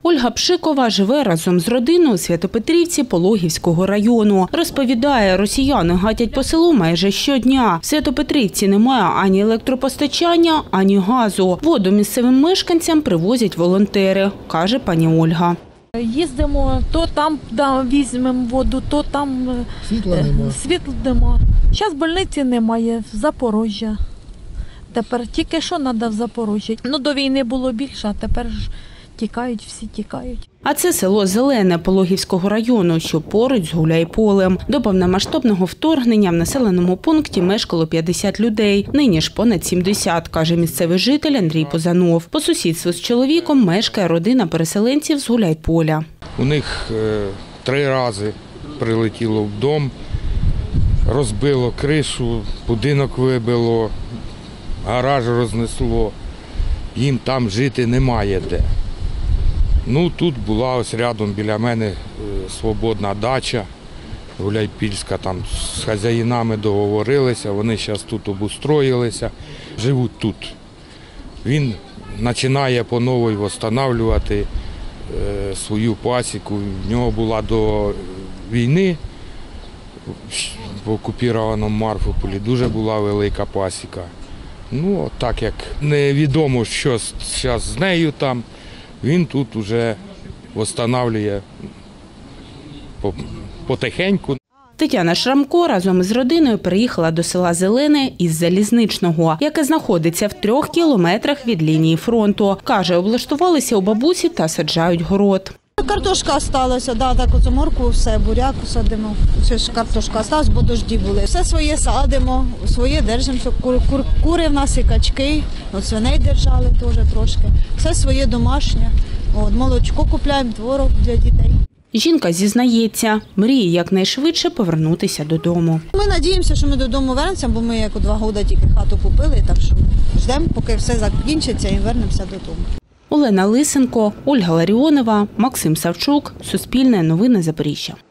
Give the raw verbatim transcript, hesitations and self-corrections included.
Ольга Пшикова живе разом з родиною у Свято-Петрівці Пологівського району. Розповідає, росіяни гатять по селу майже щодня. В Свято-Петрівці немає ані електропостачання, ані газу. Воду місцевим мешканцям привозять волонтери, каже пані Ольга. Їздимо, то там да, візьмемо воду, то там світла нема. Світла нема. Зараз больниці немає, в Запорожжя. Тепер тільки що треба в Запорожжя. Ну, до війни було більше, а тепер ж тікають, всі тікають. А це село Зелене Пологівського району, що поруч з Гуляйполем. До повномасштабного вторгнення в населеному пункті мешкало п'ятдесят людей. Нині ж понад сімдесят, каже місцевий житель Андрій Позанов. По сусідству з чоловіком мешкає родина переселенців з Гуляйполя. У них е, три рази прилетіло в дом, розбило кришу, будинок вибило, гараж рознесло. Їм там жити немає де. Ну, тут була ось рядом біля мене свободна дача, Гуляйпільська, там з хазяїнами договорилися, вони зараз тут обустроїлися, живуть тут. Він починає по новій відновлювати свою пасіку. В нього була до війни в окупованому Маріуполі дуже була велика пасіка. Ну, так як невідомо, що зараз з нею там, він тут вже відновлює потихеньку. Тетяна Шрамко разом із родиною переїхала до села Зелене із Залізничного, яке знаходиться в трьох кілометрах від лінії фронту. Каже, облаштувалися у бабусі та саджають город. Картошка залишилася, да, так оцю моркву, все, буряк садимо. Це ж картошка залишилась, бо дожді були. Все своє садимо, своє держимо. Кур, кур, кури в нас і качки, от свиней держали теж трошки. Все своє домашнє. От, молочко купляємо, творог для дітей. Жінка зізнається, мріє якнайшвидше повернутися додому. Ми сподіваємося, що ми додому вернемося, бо ми як у два роки тільки хату купили, так що ждемо, поки все закінчиться і вернемося додому. Олена Лисенко, Ольга Ларіонова, Максим Савчук, Суспільне новини Запоріжжя.